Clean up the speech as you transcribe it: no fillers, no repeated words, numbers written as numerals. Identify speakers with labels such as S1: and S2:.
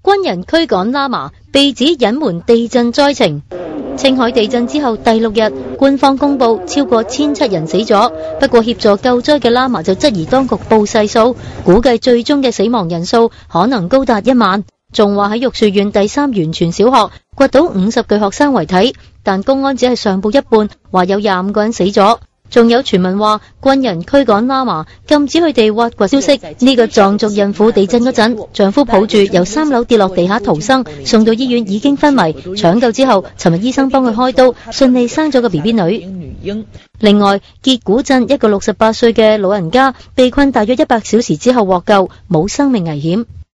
S1: 軍人驅趕喇嘛，被指隱瞞地震災情。青海地震之後第6日，官方公布超過1700人死咗，不過協助救災嘅喇嘛就質疑當局報細數，估計最終嘅死亡人數可能高達1萬。仲話喺玉樹縣第3源泉小學掘到50具學生遺體，但公安只係上報一半，話有25個人死咗。仲有傳聞話軍人驅趕喇嘛，禁止佢哋挖掘。消息呢個藏族孕婦地震嗰陣，丈夫抱住由3樓跌落地下逃生，送到醫院已經昏迷，搶救之後，尋日醫生幫佢開刀，順利生咗個 BB 女。另外，結古鎮一個68歲嘅老人家被困大約100小時之後獲救，冇生命危險。